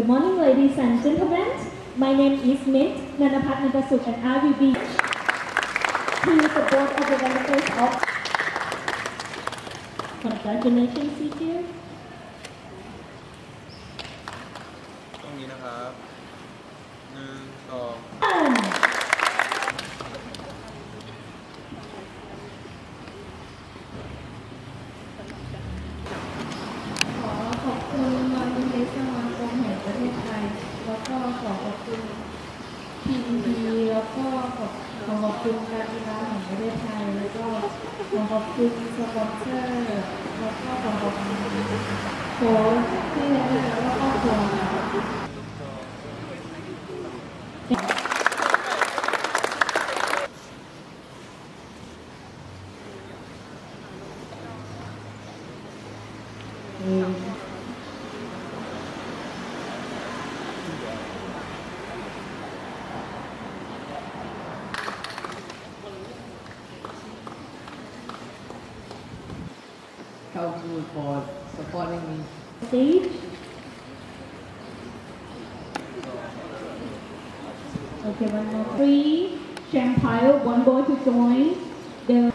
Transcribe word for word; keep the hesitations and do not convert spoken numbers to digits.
Good morning, ladies and gentlemen. My name is Mint Nanapat Nagasuk, and I will be to the board of the directors of. Congratulations, teacher. ตรงนี้นะครับหนึ่งสองขอขอบคุณมหาวิทยาลัยสมาคมแห่งประเทศไทยแล้วก็ขอขอบคุณทีมดีแล้วก็ขอขอขอบคุณการกีฬาแห่งประเทศไทยแล้วก็ขอขอบคุณสปอนเซอร์แล้วก็ขอขอบคุณโค้ชที่เลี้ยงดูแล้วก็ครอบครัว Thank you for supporting me. Stage. Okay, one more. Three, Champire, one boy to join the